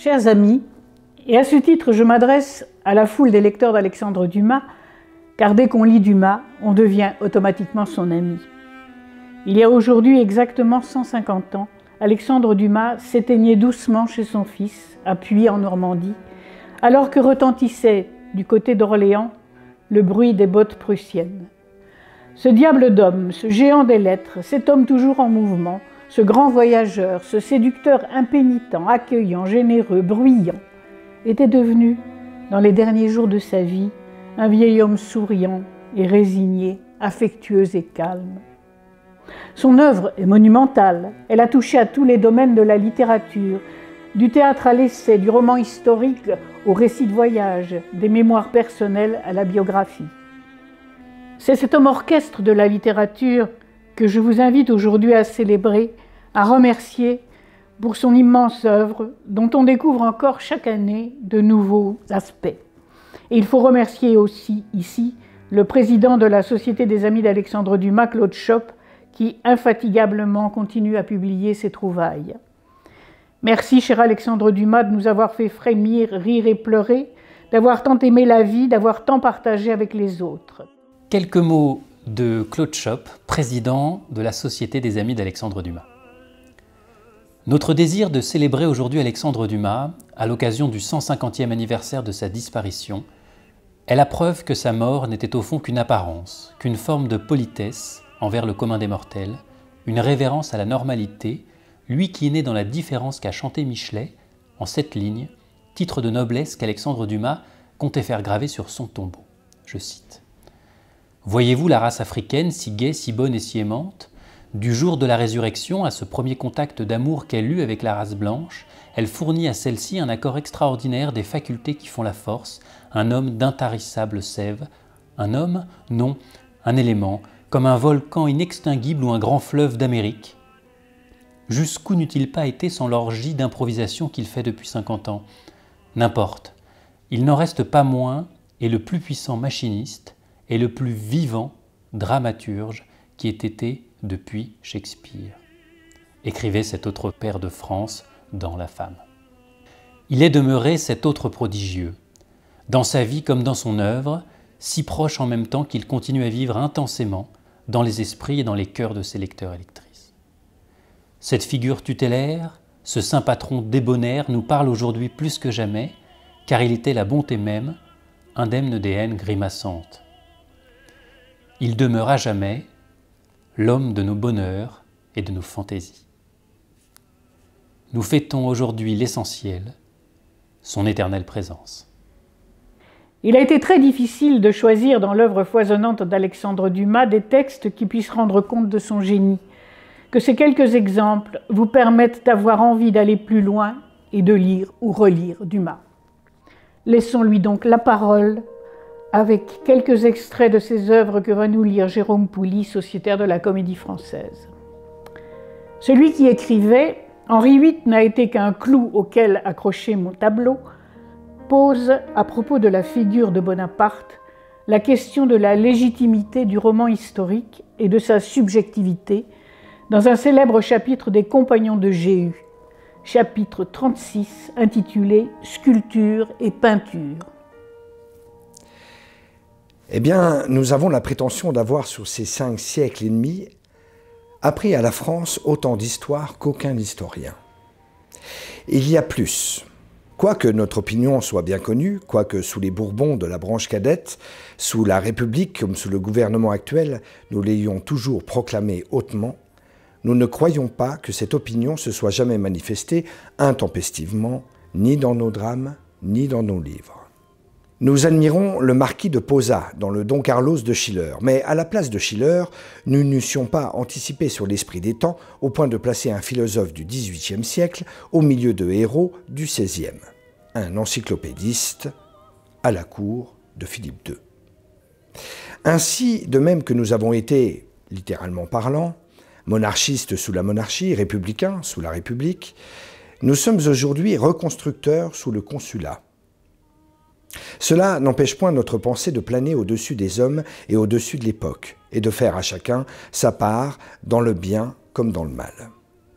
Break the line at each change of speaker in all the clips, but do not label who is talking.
Chers amis, et à ce titre, je m'adresse à la foule des lecteurs d'Alexandre Dumas, car dès qu'on lit Dumas, on devient automatiquement son ami. Il y a aujourd'hui exactement 150 ans, Alexandre Dumas s'éteignait doucement chez son fils, à Puy en Normandie, alors que retentissait du côté d'Orléans le bruit des bottes prussiennes. Ce diable d'homme, ce géant des lettres, cet homme toujours en mouvement, ce grand voyageur, ce séducteur impénitent, accueillant, généreux, bruyant, était devenu, dans les derniers jours de sa vie, un vieil homme souriant et résigné, affectueux et calme. Son œuvre est monumentale, elle a touché à tous les domaines de la littérature, du théâtre à l'essai, du roman historique au récit de voyage, des mémoires personnelles à la biographie. C'est cet homme orchestre de la littérature que je vous invite aujourd'hui à célébrer, à remercier pour son immense œuvre dont on découvre encore chaque année de nouveaux aspects. Et il faut remercier aussi ici le président de la Société des Amis d'Alexandre Dumas, Claude Chope, qui infatigablement continue à publier ses trouvailles. Merci, cher Alexandre Dumas, de nous avoir fait frémir, rire et pleurer, d'avoir tant aimé la vie, d'avoir tant partagé avec les autres.
Quelques mots de Claude Chope, président de la Société des Amis d'Alexandre Dumas. Notre désir de célébrer aujourd'hui Alexandre Dumas, à l'occasion du 150e anniversaire de sa disparition, est la preuve que sa mort n'était au fond qu'une apparence, qu'une forme de politesse envers le commun des mortels, une révérence à la normalité, lui qui est né dans la différence qu'a chanté Michelet, en 7 lignes, titre de noblesse qu'Alexandre Dumas comptait faire graver sur son tombeau. Je cite. « Voyez-vous la race africaine, si gaie, si bonne et si aimante ? Du jour de la résurrection à ce premier contact d'amour qu'elle eut avec la race blanche, elle fournit à celle-ci un accord extraordinaire des facultés qui font la force, un homme d'intarissable sève. Un homme ? Non, un élément, comme un volcan inextinguible ou un grand fleuve d'Amérique. Jusqu'où n'eût-il pas été sans l'orgie d'improvisation qu'il fait depuis 50 ans ? N'importe, il n'en reste pas moins, et le plus puissant machiniste, et le plus vivant dramaturge qui ait été depuis Shakespeare, écrivait cet autre père de France dans La Femme. Il est demeuré cet autre prodigieux, dans sa vie comme dans son œuvre, si proche en même temps qu'il continue à vivre intensément dans les esprits et dans les cœurs de ses lecteurs et lectrices. Cette figure tutélaire, ce saint patron débonnaire nous parle aujourd'hui plus que jamais, car il était la bonté même, indemne des haines grimaçantes. Il demeure à jamais l'homme de nos bonheurs et de nos fantaisies. Nous fêtons aujourd'hui l'essentiel, son éternelle présence.
Il a été très difficile de choisir dans l'œuvre foisonnante d'Alexandre Dumas des textes qui puissent rendre compte de son génie, que ces quelques exemples vous permettent d'avoir envie d'aller plus loin et de lire ou relire Dumas. Laissons-lui donc la parole avec quelques extraits de ses œuvres que va nous lire Jérôme Pouli, sociétaire de la Comédie Française. Celui qui écrivait « Henri VIII n'a été qu'un clou auquel accrocher mon tableau » pose, à propos de la figure de Bonaparte, la question de la légitimité du roman historique et de sa subjectivité dans un célèbre chapitre des Compagnons de Jéhu, chapitre 36 intitulé « Sculpture et peinture ».
Eh bien, nous avons la prétention d'avoir sur ces 5 siècles et demi appris à la France autant d'histoire qu'aucun historien. Il y a plus. Quoique notre opinion soit bien connue, quoique sous les Bourbons de la branche cadette, sous la République comme sous le gouvernement actuel, nous l'ayons toujours proclamée hautement, nous ne croyons pas que cette opinion se soit jamais manifestée intempestivement, ni dans nos drames, ni dans nos livres. Nous admirons le marquis de Posa dans le Don Carlos de Schiller, mais à la place de Schiller, nous n'eussions pas anticipé sur l'esprit des temps au point de placer un philosophe du XVIIIe siècle au milieu de héros du XVIe, un encyclopédiste à la cour de Philippe II. Ainsi, de même que nous avons été, littéralement parlant, monarchistes sous la monarchie, républicains sous la République, nous sommes aujourd'hui reconstructeurs sous le consulat. Cela n'empêche point notre pensée de planer au-dessus des hommes et au-dessus de l'époque, et de faire à chacun sa part dans le bien comme dans le mal.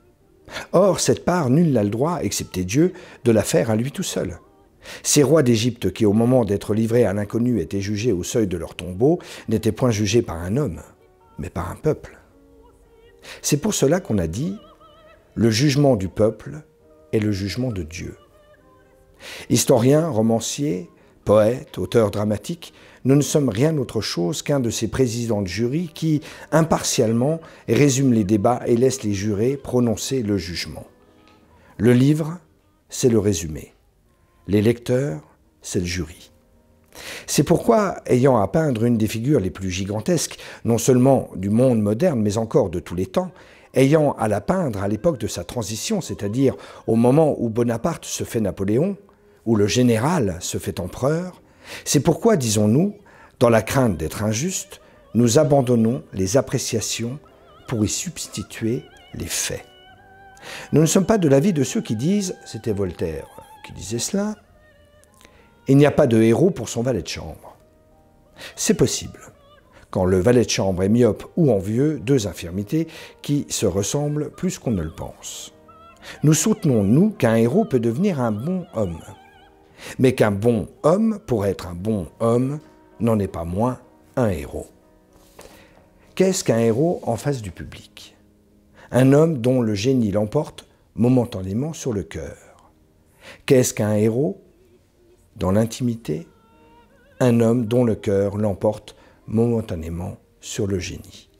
Or, cette part, nul n'a le droit, excepté Dieu, de la faire à lui tout seul. Ces rois d'Égypte qui, au moment d'être livrés à l'inconnu, étaient jugés au seuil de leur tombeau, n'étaient point jugés par un homme, mais par un peuple. C'est pour cela qu'on a dit « le jugement du peuple est le jugement de Dieu ». Historiens, romanciers, poètes, auteurs dramatiques, nous ne sommes rien autre chose qu'un de ces présidents de jury qui, impartialement, résument les débats et laissent les jurés prononcer le jugement. Le livre, c'est le résumé. Les lecteurs, c'est le jury. C'est pourquoi, ayant à peindre une des figures les plus gigantesques, non seulement du monde moderne, mais encore de tous les temps, ayant à la peindre à l'époque de sa transition, c'est-à-dire au moment où Bonaparte se fait Napoléon, où le général se fait empereur, c'est pourquoi, disons-nous, dans la crainte d'être injuste, nous abandonnons les appréciations pour y substituer les faits. Nous ne sommes pas de l'avis de ceux qui disent, c'était Voltaire qui disait cela, il n'y a pas de héros pour son valet de chambre. C'est possible, quand le valet de chambre est myope ou envieux, deux infirmités qui se ressemblent plus qu'on ne le pense. Nous soutenons, nous, qu'un héros peut devenir un bon homme. Mais qu'un bon homme, pour être un bon homme, n'en est pas moins un héros. Qu'est-ce qu'un héros en face du public? Un homme dont le génie l'emporte momentanément sur le cœur. Qu'est-ce qu'un héros? Dans l'intimité, un homme dont le cœur l'emporte momentanément sur le génie.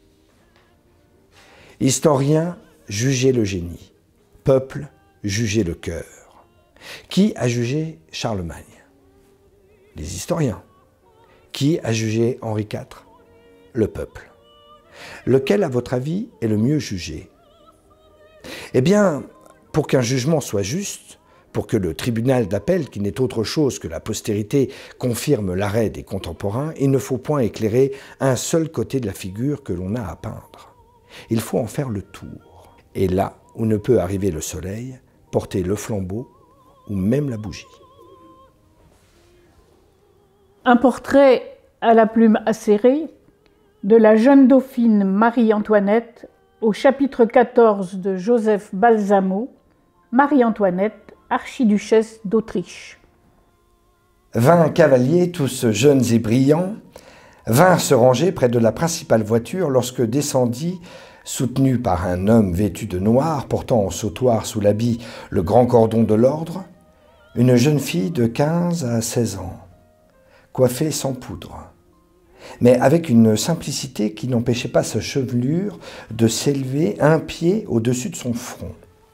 Historien, jugez le génie. Peuple, jugez le cœur. Qui a jugé Charlemagne? Les historiens. Qui a jugé Henri IV? Le peuple. Lequel, à votre avis, est le mieux jugé? Eh bien, pour qu'un jugement soit juste, pour que le tribunal d'appel, qui n'est autre chose que la postérité, confirme l'arrêt des contemporains, il ne faut point éclairer un seul côté de la figure que l'on a à peindre. Il faut en faire le tour. Et là où ne peut arriver le soleil, porter le flambeau ou même la bougie.
Un portrait à la plume acérée de la jeune dauphine Marie-Antoinette au chapitre 14 de Joseph Balsamo, Marie-Antoinette, archiduchesse d'Autriche.
20 cavaliers, tous jeunes et brillants, vinrent se ranger près de la principale voiture lorsque descendit, soutenu par un homme vêtu de noir, portant en sautoir sous l'habit le grand cordon de l'ordre, une jeune fille de 15 à 16 ans, coiffée sans poudre, mais avec une simplicité qui n'empêchait pas sa chevelure de s'élever un pied au-dessus de son front.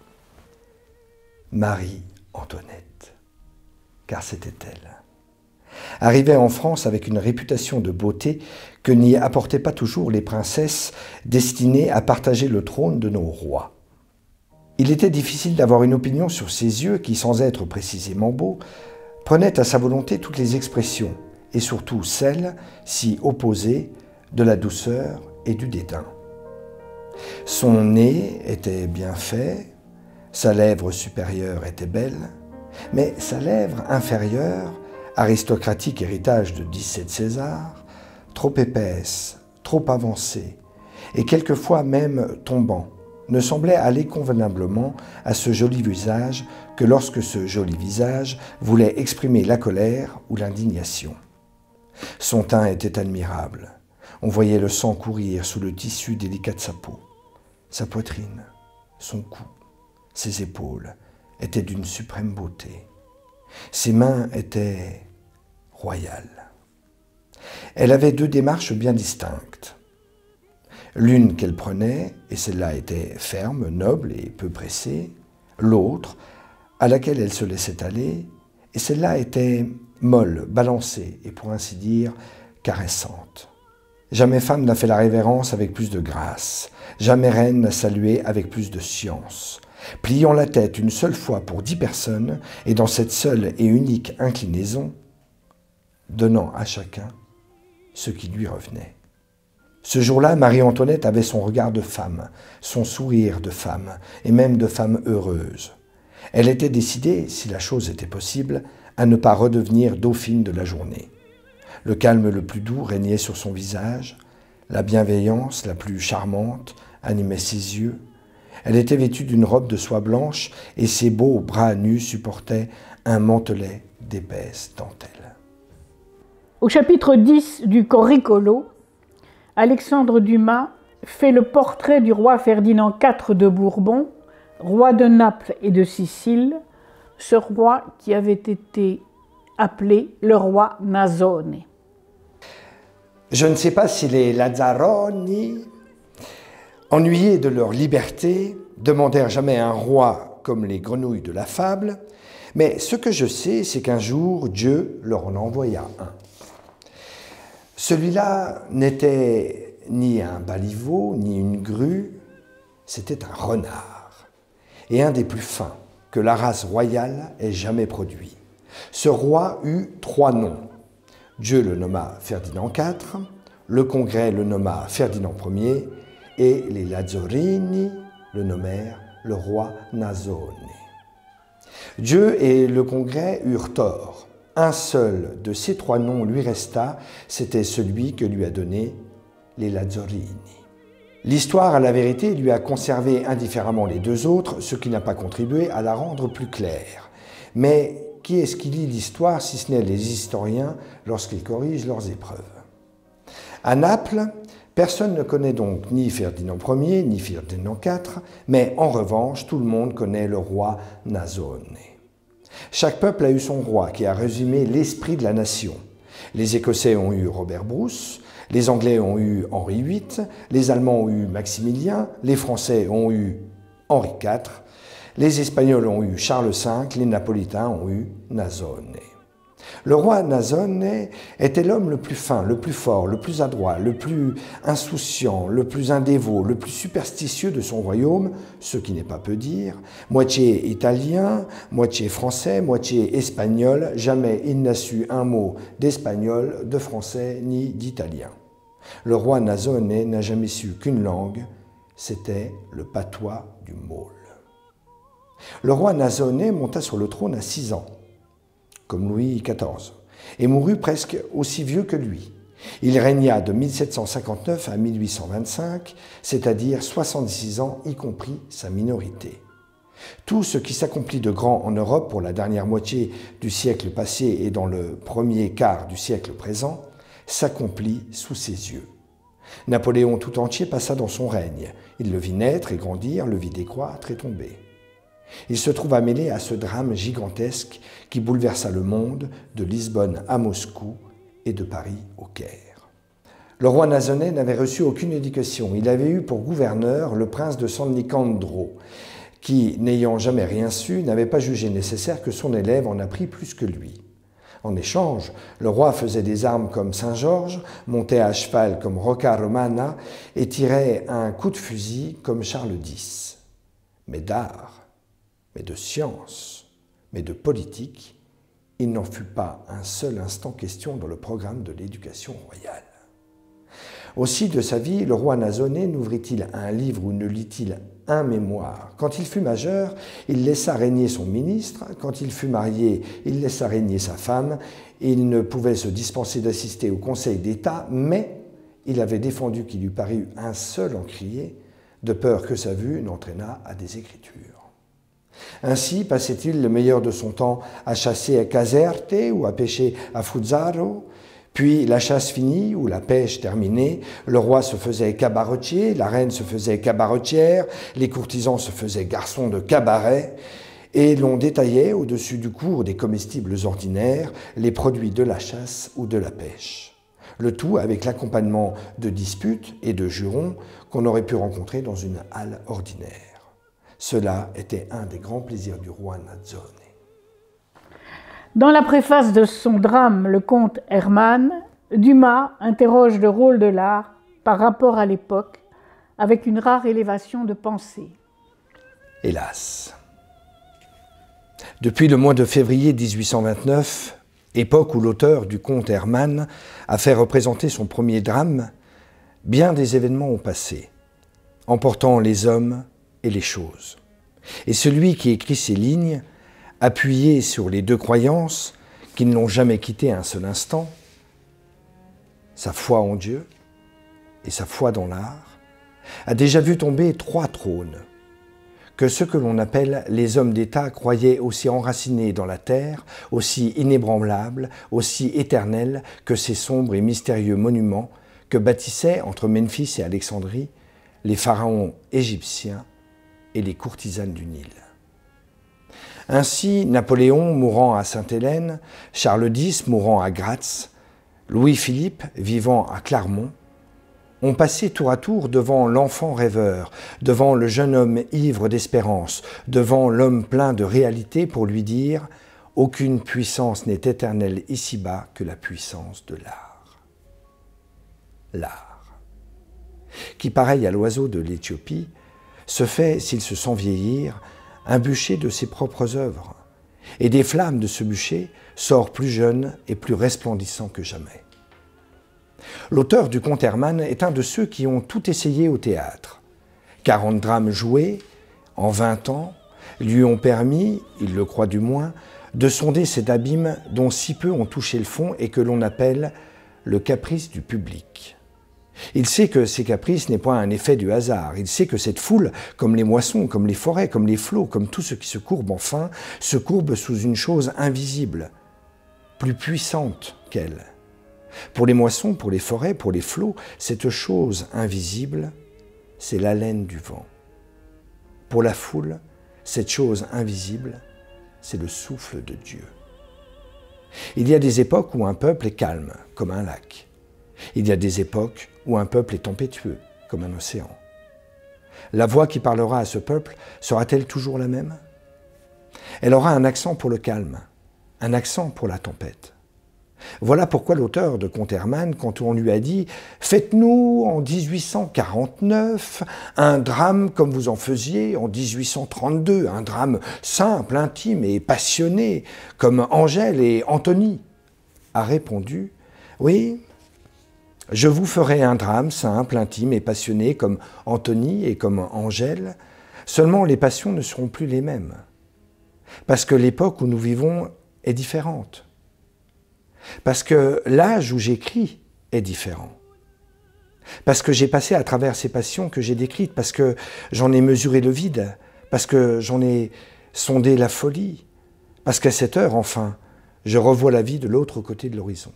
Marie-Antoinette, car c'était elle. Arrivait en France avec une réputation de beauté que n'y apportaient pas toujours les princesses destinées à partager le trône de nos rois. Il était difficile d'avoir une opinion sur ses yeux qui, sans être précisément beaux, prenaient à sa volonté toutes les expressions, et surtout celles, si opposées, de la douceur et du dédain. Son nez était bien fait, sa lèvre supérieure était belle, mais sa lèvre inférieure, aristocratique héritage de 17 César, trop épaisse, trop avancée, et quelquefois même tombant, ne semblait aller convenablement à ce joli visage que lorsque ce joli visage voulait exprimer la colère ou l'indignation. Son teint était admirable. On voyait le sang courir sous le tissu délicat de sa peau. Sa poitrine, son cou, ses épaules étaient d'une suprême beauté. Ses mains étaient royales. Elle avait deux démarches bien distinctes. L'une qu'elle prenait, et celle-là était ferme, noble et peu pressée. L'autre, à laquelle elle se laissait aller, et celle-là était molle, balancée et pour ainsi dire caressante. Jamais femme n'a fait la révérence avec plus de grâce, jamais reine n'a salué avec plus de science. Pliant la tête une seule fois pour 10 personnes, et dans cette seule et unique inclinaison, donnant à chacun ce qui lui revenait. Ce jour-là, Marie-Antoinette avait son regard de femme, son sourire de femme, et même de femme heureuse. Elle était décidée, si la chose était possible, à ne pas redevenir dauphine de la journée. Le calme le plus doux régnait sur son visage, la bienveillance la plus charmante animait ses yeux, Elle était vêtue d'une robe de soie blanche et ses beaux bras nus supportaient un mantelet d'épaisse dentelle.
Au chapitre 10 du Corricolo, Alexandre Dumas fait le portrait du roi Ferdinand IV de Bourbon, roi de Naples et de Sicile, ce roi qui avait été appelé le roi Nasone.
Je ne sais pas si les Lazzaroni, ennuyés de leur liberté, demandèrent jamais un roi comme les grenouilles de la fable, mais ce que je sais, c'est qu'un jour, Dieu leur en envoya un. Celui-là n'était ni un baliveau, ni une grue, c'était un renard, et un des plus fins que la race royale ait jamais produit. Ce roi eut 3 noms. Dieu le nomma Ferdinand IV, le Congrès le nomma Ferdinand Ier, et les Lazzarini le nommèrent le roi Nasone. Dieu et le Congrès eurent tort. Un seul de ces 3 noms lui resta, c'était celui que lui a donné les Lazzarini. L'histoire, à la vérité, lui a conservé indifféremment les 2 autres, ce qui n'a pas contribué à la rendre plus claire. Mais qui est-ce qui lit l'histoire si ce n'est les historiens lorsqu'ils corrigent leurs épreuves? À Naples, personne ne connaît donc ni Ferdinand Ier ni Ferdinand IV, mais en revanche, tout le monde connaît le roi Nasone. Chaque peuple a eu son roi qui a résumé l'esprit de la nation. Les Écossais ont eu Robert Bruce, les Anglais ont eu Henri VIII, les Allemands ont eu Maximilien, les Français ont eu Henri IV, les Espagnols ont eu Charles V, les Napolitains ont eu Nasone. Le roi Nasone était l'homme le plus fin, le plus fort, le plus adroit, le plus insouciant, le plus indévot, le plus superstitieux de son royaume, ce qui n'est pas peu dire, moitié italien, moitié français, moitié espagnol, jamais il n'a su un mot d'espagnol, de français ni d'italien. Le roi Nasone n'a jamais su qu'une langue, c'était le patois du Maule. Le roi Nasone monta sur le trône à 6 ans, comme Louis XIV, et mourut presque aussi vieux que lui. Il régna de 1759 à 1825, c'est-à-dire 66 ans, y compris sa minorité. Tout ce qui s'accomplit de grand en Europe pour la dernière moitié du siècle passé et dans le premier quart du siècle présent s'accomplit sous ses yeux. Napoléon tout entier passa dans son règne. Il le vit naître et grandir, le vit décroître et tomber. Il se trouva mêlé à ce drame gigantesque qui bouleversa le monde de Lisbonne à Moscou et de Paris au Caire. Le roi Nasone n'avait reçu aucune éducation. Il avait eu pour gouverneur le prince de San Nicandro, qui, n'ayant jamais rien su, n'avait pas jugé nécessaire que son élève en apprit plus que lui. En échange, le roi faisait des armes comme Saint-Georges, montait à cheval comme Rocca Romana et tirait un coup de fusil comme Charles X. Mais d'art, mais de science, mais de politique, il n'en fut pas un seul instant question dans le programme de l'éducation royale. Aussi, de sa vie, le roi Nasone n'ouvrit-il un livre ou ne lit-il un mémoire. Quand il fut majeur, il laissa régner son ministre. Quand il fut marié, il laissa régner sa femme. Il ne pouvait se dispenser d'assister au Conseil d'État, mais il avait défendu qu'il lui parût un seul encrier, de peur que sa vue n'entraînât à des écritures. Ainsi passait-il le meilleur de son temps à chasser à Caserte ou à pêcher à Fuzzaro. Puis, la chasse finie ou la pêche terminée, le roi se faisait cabaretier, la reine se faisait cabaretière, les courtisans se faisaient garçons de cabaret, et l'on détaillait au-dessus du cours des comestibles ordinaires les produits de la chasse ou de la pêche. Le tout avec l'accompagnement de disputes et de jurons qu'on aurait pu rencontrer dans une halle ordinaire. Cela était un des grands plaisirs du roi Nasone.
Dans la préface de son drame Le Comte Hermann, Dumas interroge le rôle de l'art par rapport à l'époque avec une rare élévation de pensée.
Hélas. Depuis le mois de février 1829, époque où l'auteur du Comte Hermann a fait représenter son premier drame, bien des événements ont passé, emportant les hommes et les choses. Et celui qui écrit ces lignes, appuyé sur les 2 croyances qui ne l'ont jamais quitté un seul instant, sa foi en Dieu et sa foi dans l'art, a déjà vu tomber 3 trônes, que ceux que l'on appelle les hommes d'État croyaient aussi enracinés dans la terre, aussi inébranlables, aussi éternels que ces sombres et mystérieux monuments que bâtissaient entre Memphis et Alexandrie les pharaons égyptiens et les courtisanes du Nil. Ainsi, Napoléon mourant à Sainte-Hélène, Charles X mourant à Gratz, Louis-Philippe vivant à Clermont, ont passé tour à tour devant l'enfant rêveur, devant le jeune homme ivre d'espérance, devant l'homme plein de réalité pour lui dire « Aucune puissance n'est éternelle ici-bas que la puissance de l'art. » L'art, qui, pareil à l'oiseau de l'Éthiopie, se fait, s'il se sent vieillir, un bûcher de ses propres œuvres, et des flammes de ce bûcher sort plus jeune et plus resplendissant que jamais. L'auteur du Comte Hermann est un de ceux qui ont tout essayé au théâtre. 40 drames joués, en 20 ans, lui ont permis, il le croit du moins, de sonder cet abîme dont si peu ont touché le fond et que l'on appelle le caprice du public. Il sait que ces caprices n'est pas un effet du hasard. Il sait que cette foule, comme les moissons, comme les forêts, comme les flots, comme tout ce qui se courbe enfin, se courbe sous une chose invisible, plus puissante qu'elle. Pour les moissons, pour les forêts, pour les flots, cette chose invisible, c'est l'haleine du vent. Pour la foule, cette chose invisible, c'est le souffle de Dieu. Il y a des époques où un peuple est calme, comme un lac. Il y a des époques où un peuple est tempétueux, comme un océan. La voix qui parlera à ce peuple sera-t-elle toujours la même? Elle aura un accent pour le calme, un accent pour la tempête. Voilà pourquoi l'auteur de Comte Hermann, quand on lui a dit « Faites-nous en 1849 un drame comme vous en faisiez en 1832, un drame simple, intime et passionné, comme Angèle et Antony », a répondu « Oui, je vous ferai un drame simple, intime et passionné comme Antony et comme Angèle, seulement les passions ne seront plus les mêmes, parce que l'époque où nous vivons est différente. Parce que l'âge où j'écris est différent. Parce que j'ai passé à travers ces passions que j'ai décrites, parce que j'en ai mesuré le vide, parce que j'en ai sondé la folie, parce qu'à cette heure, enfin, je revois la vie de l'autre côté de l'horizon.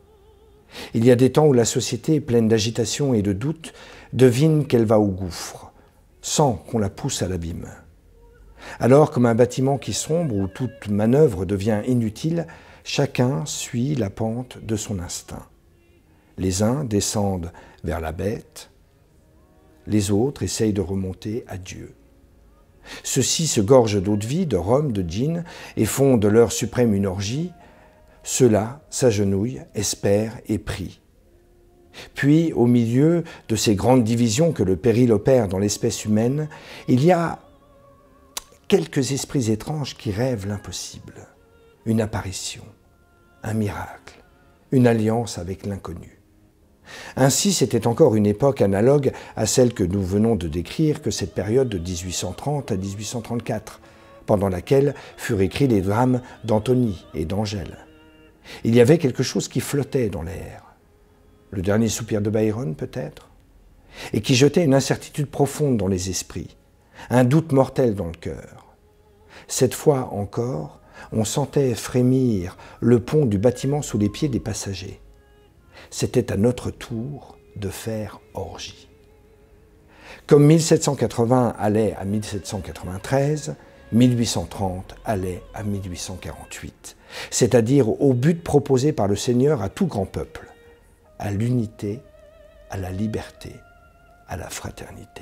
Il y a des temps où la société, pleine d'agitation et de doute, devine qu'elle va au gouffre, sans qu'on la pousse à l'abîme. Alors, comme un bâtiment qui sombre, où toute manœuvre devient inutile, chacun suit la pente de son instinct. Les uns descendent vers la bête, les autres essayent de remonter à Dieu. Ceux-ci se gorgent d'eau-de-vie, de rhum, de gin et font de l'heure suprême une orgie. Ceux-là s'agenouillent, espèrent et prient. Puis, au milieu de ces grandes divisions que le péril opère dans l'espèce humaine, il y a quelques esprits étranges qui rêvent l'impossible. Une apparition, un miracle, une alliance avec l'inconnu. Ainsi, c'était encore une époque analogue à celle que nous venons de décrire que cette période de 1830 à 1834, pendant laquelle furent écrits les drames d'Antony et d'Angèle. Il y avait quelque chose qui flottait dans l'air, le dernier soupir de Byron peut-être, et qui jetait une incertitude profonde dans les esprits, un doute mortel dans le cœur. Cette fois encore, on sentait frémir le pont du bâtiment sous les pieds des passagers. C'était à notre tour de faire orgie. Comme 1780 allait à 1793, 1830 allait à 1848, c'est-à-dire au but proposé par le Seigneur à tout grand peuple, à l'unité, à la liberté, à la fraternité.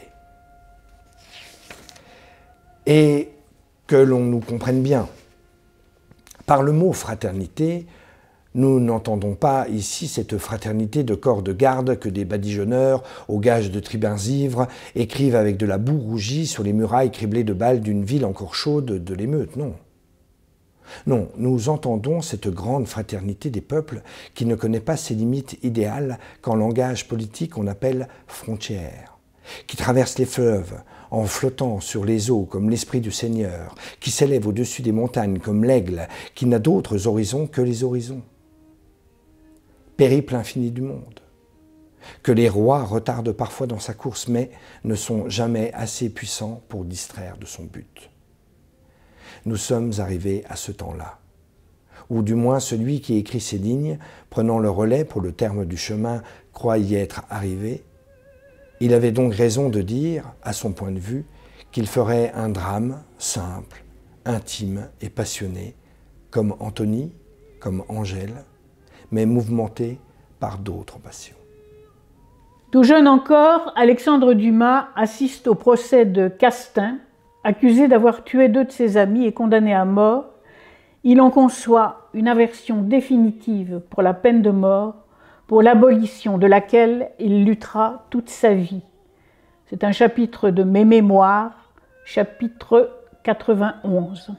Et que l'on nous comprenne bien, par le mot fraternité, nous n'entendons pas ici cette fraternité de corps de garde que des badigeonneurs, au gage de tribuns ivres, écrivent avec de la boue rougie sur les murailles criblées de balles d'une ville encore chaude de l'émeute, non. Non, nous entendons cette grande fraternité des peuples qui ne connaît pas ses limites idéales qu'en langage politique on appelle frontières, qui traverse les fleuves en flottant sur les eaux comme l'Esprit du Seigneur, qui s'élève au-dessus des montagnes comme l'aigle, qui n'a d'autres horizons que les horizons. Périple infini du monde. que les rois retardent parfois dans sa course, mais ne sont jamais assez puissants pour distraire de son but. Nous sommes arrivés à ce temps-là, ou du moins celui qui écrit ces lignes, prenant le relais pour le terme du chemin, croit y être arrivé. Il avait donc raison de dire, à son point de vue, qu'il ferait un drame simple, intime et passionné, comme Antony, comme Angèle, mais mouvementé par d'autres passions.
Tout jeune encore, Alexandre Dumas assiste au procès de Castin, accusé d'avoir tué 2 de ses amis et condamné à mort. Il en conçoit une aversion définitive pour la peine de mort, pour l'abolition de laquelle il luttera toute sa vie. C'est un chapitre de mes mémoires, chapitre 91.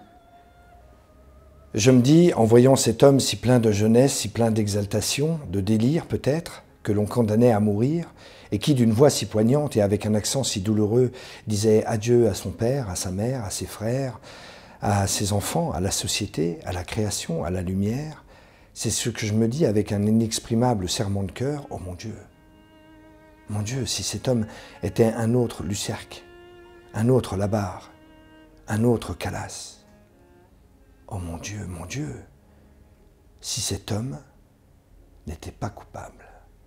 Je me dis, en voyant cet homme si plein de jeunesse, si plein d'exaltation, de délire peut-être, que l'on condamnait à mourir, et qui, d'une voix si poignante et avec un accent si douloureux, disait adieu à son père, à sa mère, à ses frères, à ses enfants, à la société, à la création, à la lumière, c'est ce que je me dis avec un inexprimable serrement de cœur. Oh mon Dieu, si cet homme était un autre Lucerque, un autre Labarre, un autre Calas. Oh mon Dieu, si cet homme n'était pas coupable.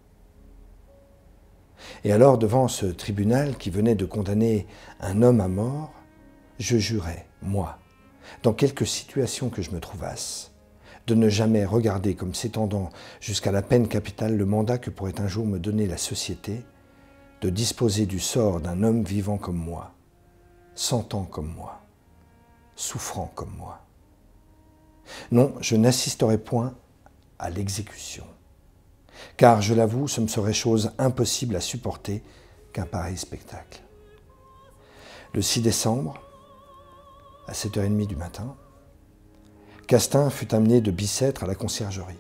Et alors, devant ce tribunal qui venait de condamner un homme à mort, je jurais, moi, dans quelque situation que je me trouvasse, de ne jamais regarder comme s'étendant jusqu'à la peine capitale le mandat que pourrait un jour me donner la société, de disposer du sort d'un homme vivant comme moi, sentant comme moi, souffrant comme moi. Non, je n'assisterai point à l'exécution, car, je l'avoue, ce me serait chose impossible à supporter qu'un pareil spectacle. Le 6 décembre, à 7h30 du matin, Castin fut amené de Bicêtre à la conciergerie.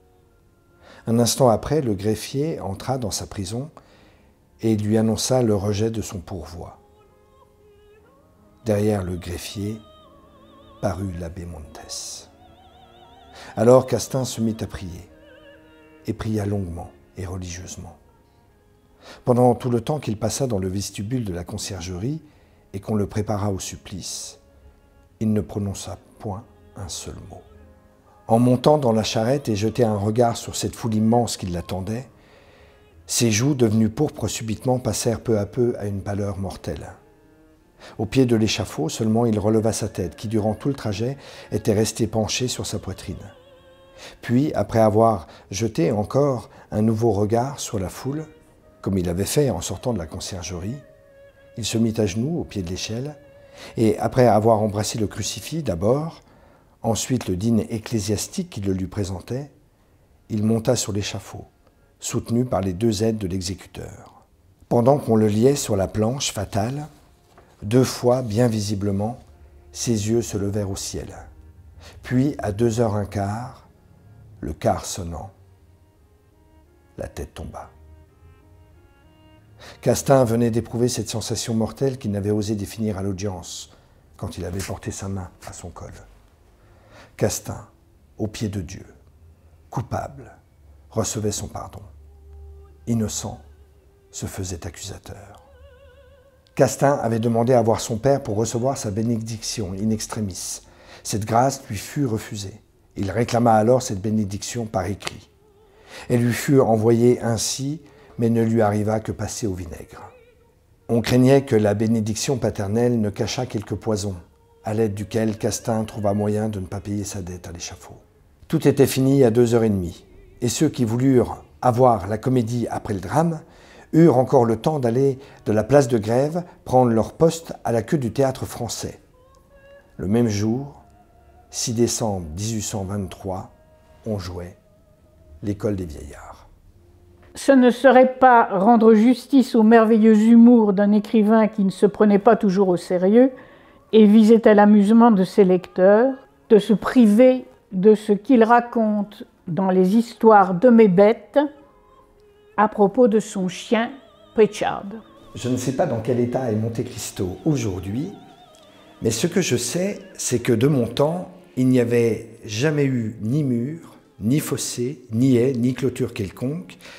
Un instant après, le greffier entra dans sa prison et lui annonça le rejet de son pourvoi. Derrière le greffier parut l'abbé Montes. Alors Castin se mit à prier, et pria longuement et religieusement. Pendant tout le temps qu'il passa dans le vestibule de la conciergerie et qu'on le prépara au supplice, il ne prononça point un seul mot. En montant dans la charrette et jetant un regard sur cette foule immense qui l'attendait, ses joues, devenues pourpres subitement, passèrent peu à peu à une pâleur mortelle. Au pied de l'échafaud, seulement, il releva sa tête, qui, durant tout le trajet, était restée penchée sur sa poitrine. Puis, après avoir jeté encore un nouveau regard sur la foule, comme il avait fait en sortant de la conciergerie, il se mit à genoux au pied de l'échelle, et après avoir embrassé le crucifix d'abord, ensuite le digne ecclésiastique qui le lui présentait, il monta sur l'échafaud, soutenu par les 2 aides de l'exécuteur. Pendant qu'on le liait sur la planche fatale, 2 fois, bien visiblement, ses yeux se levèrent au ciel. Puis, à 2h15, le quart sonnant, la tête tomba. Castin venait d'éprouver cette sensation mortelle qu'il n'avait osé définir à l'audience quand il avait porté sa main à son col. Castin, aux pieds de Dieu, coupable, recevait son pardon. Innocent, se faisait accusateur. Castin avait demandé à voir son père pour recevoir sa bénédiction in extremis. Cette grâce lui fut refusée. Il réclama alors cette bénédiction par écrit. Elle lui fut envoyée ainsi, mais ne lui arriva que passée au vinaigre. On craignait que la bénédiction paternelle ne cachât quelque poison, à l'aide duquel Castin trouva moyen de ne pas payer sa dette à l'échafaud. Tout était fini à 2h30, et ceux qui voulurent avoir la comédie après le drame eurent encore le temps d'aller de la place de Grève prendre leur poste à la queue du théâtre français. Le même jour, 6 décembre 1823, on jouait l'École des vieillards.
Ce ne serait pas rendre justice au merveilleux humour d'un écrivain qui ne se prenait pas toujours au sérieux et visait à l'amusement de ses lecteurs, de se priver de ce qu'il raconte dans les histoires de mes bêtes à propos de son chien Pritchard.
Je ne sais pas dans quel état est Monte Cristo aujourd'hui, mais ce que je sais, c'est que de mon temps, il n'y avait jamais eu ni mur, ni fossé, ni haie, ni clôture quelconque,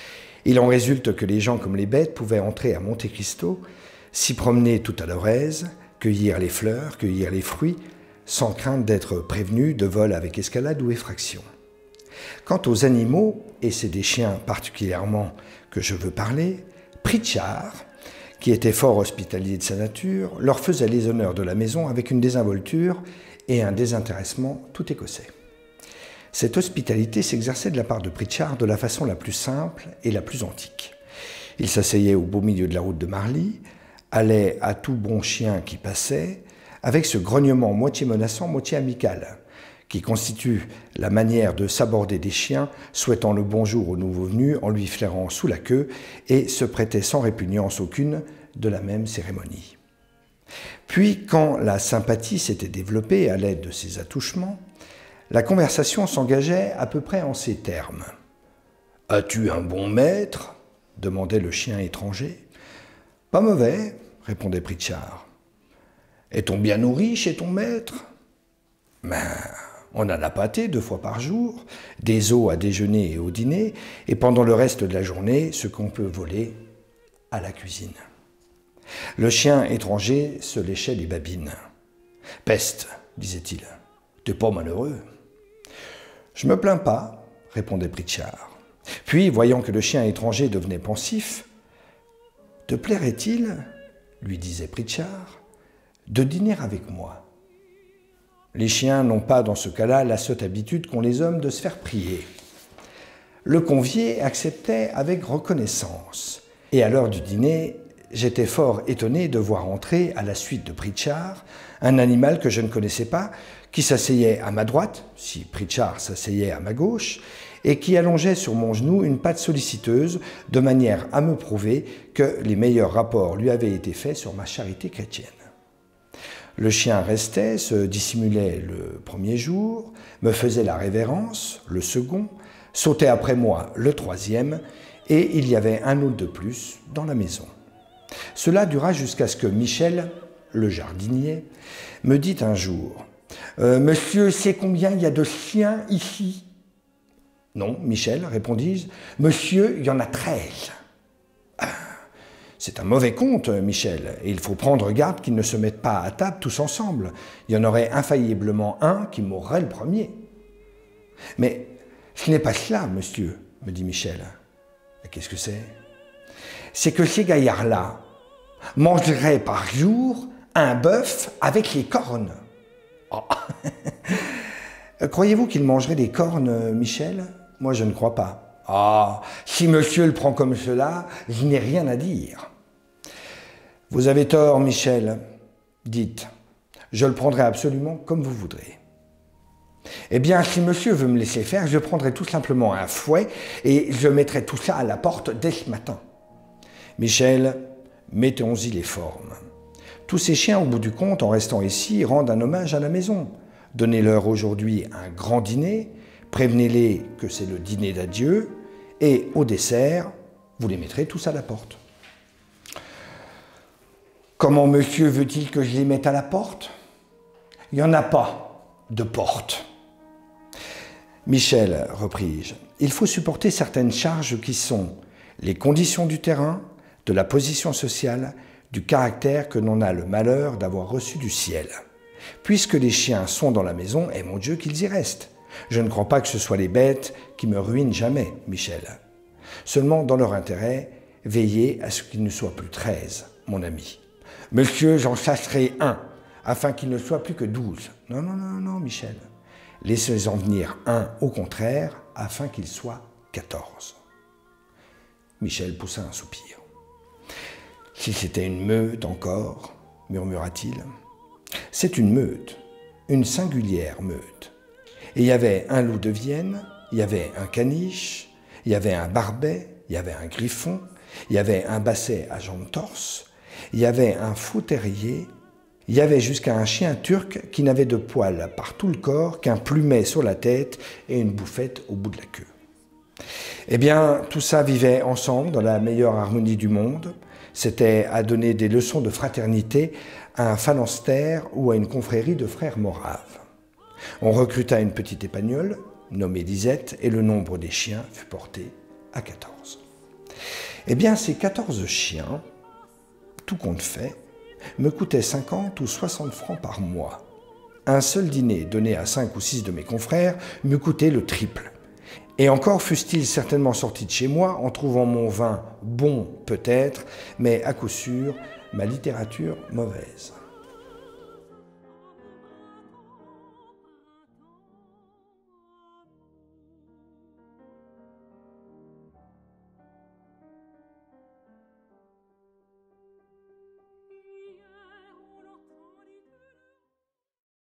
Il en résulte que les gens comme les bêtes pouvaient entrer à Monte Cristo, s'y promener tout à leur aise, cueillir les fleurs, cueillir les fruits, sans crainte d'être prévenus de vol avec escalade ou effraction. Quant aux animaux, et c'est des chiens particulièrement que je veux parler, Pritchard, qui était fort hospitalier de sa nature, leur faisait les honneurs de la maison avec une désinvolture et un désintéressement tout écossais. Cette hospitalité s'exerçait de la part de Pritchard de la façon la plus simple et la plus antique. Il s'asseyait au beau milieu de la route de Marly, allait à tout bon chien qui passait, avec ce grognement moitié menaçant, moitié amical, qui constitue la manière de s'aborder des chiens, souhaitant le bonjour au nouveau venu en lui flairant sous la queue et se prêtait sans répugnance aucune de la même cérémonie. Puis, quand la sympathie s'était développée à l'aide de ces attouchements, la conversation s'engageait à peu près en ces termes. « As-tu un bon maître ?» demandait le chien étranger. « Pas mauvais », répondait Pritchard. « Est-on bien nourri chez ton maître ?»« Ben, on a la pâtée 2 fois par jour, des os à déjeuner et au dîner, et pendant le reste de la journée, ce qu'on peut voler à la cuisine. » Le chien étranger se léchait les babines. « Peste, disait-il, t'es pas malheureux. »« Je me plains pas, répondait Pritchard. Puis, voyant que le chien étranger devenait pensif, « Te plairait-il, lui disait Pritchard, de dîner avec moi ? Les chiens n'ont pas dans ce cas-là la sotte habitude qu'ont les hommes de se faire prier. » Le convié acceptait avec reconnaissance, et à l'heure du dîner, j'étais fort étonné de voir entrer, à la suite de Pritchard, un animal que je ne connaissais pas, qui s'asseyait à ma droite, si Pritchard s'asseyait à ma gauche, et qui allongeait sur mon genou une patte solliciteuse, de manière à me prouver que les meilleurs rapports lui avaient été faits sur ma charité chrétienne. Le chien restait, se dissimulait le premier jour, me faisait la révérence, le second, sautait après moi le troisième, et il y avait un autre de plus dans la maison. Cela dura jusqu'à ce que Michel, le jardinier, me dit un jour « Monsieur sait combien il y a de chiens ici ?» « Non, Michel, répondis-je. « Monsieur, il y en a 13. » C'est un mauvais compte, Michel, et il faut prendre garde qu'ils ne se mettent pas à table tous ensemble. Il y en aurait infailliblement un qui mourrait le premier. « Mais ce n'est pas cela, monsieur, me dit Michel. « Qu'est-ce que c'est ? » C'est que ces gaillards-là mangeraient par jour un bœuf avec les cornes. Oh. Croyez-vous qu'ils mangeraient des cornes, Michel ? Moi, je ne crois pas. Ah, si monsieur le prend comme cela, je n'ai rien à dire. Vous avez tort, Michel. Dites, je le prendrai absolument comme vous voudrez. Eh bien, si monsieur veut me laisser faire, je prendrai tout simplement un fouet et je mettrai tout ça à la porte dès ce matin. Michel, mettons-y les formes. Tous ces chiens, au bout du compte, en restant ici, rendent un hommage à la maison. Donnez-leur aujourd'hui un grand dîner, prévenez-les que c'est le dîner d'adieu, et au dessert, vous les mettrez tous à la porte. Comment monsieur veut-il que je les mette à la porte? Il n'y en a pas de porte. Michel, repris-je, il faut supporter certaines charges qui sont les conditions du terrain, de la position sociale, du caractère que l'on a le malheur d'avoir reçu du ciel. Puisque les chiens sont dans la maison, et mon Dieu qu'ils y restent. Je ne crois pas que ce soit les bêtes qui me ruinent jamais, Michel. Seulement, dans leur intérêt, veillez à ce qu'il ne soit plus 13, mon ami. Monsieur, j'en chasserai un, afin qu'il ne soit plus que 12. Non, non, non, non, Michel. Laissez-en venir un, au contraire, afin qu'il soit 14. Michel poussa un soupir. Si c'était une meute encore, murmura-t-il. C'est une meute, une singulière meute. Et il y avait un loup de Vienne, il y avait un caniche, il y avait un barbet, il y avait un griffon, il y avait un basset à jambes torses, il y avait un faux terrier, il y avait jusqu'à un chien turc qui n'avait de poils par tout le corps qu'un plumet sur la tête et une bouffette au bout de la queue. Eh bien, tout ça vivait ensemble dans la meilleure harmonie du monde. C'était à donner des leçons de fraternité à un phalanstère ou à une confrérie de frères moraves. On recruta une petite épagnole, nommée Lisette, et le nombre des chiens fut porté à 14. Eh bien, ces 14 chiens, tout compte fait, me coûtaient 50 ou 60 francs par mois. Un seul dîner donné à 5 ou 6 de mes confrères me coûtait le triple. Et encore fussent-ils certainement sortis de chez moi en trouvant mon vin bon peut-être, mais à coup sûr, ma littérature mauvaise.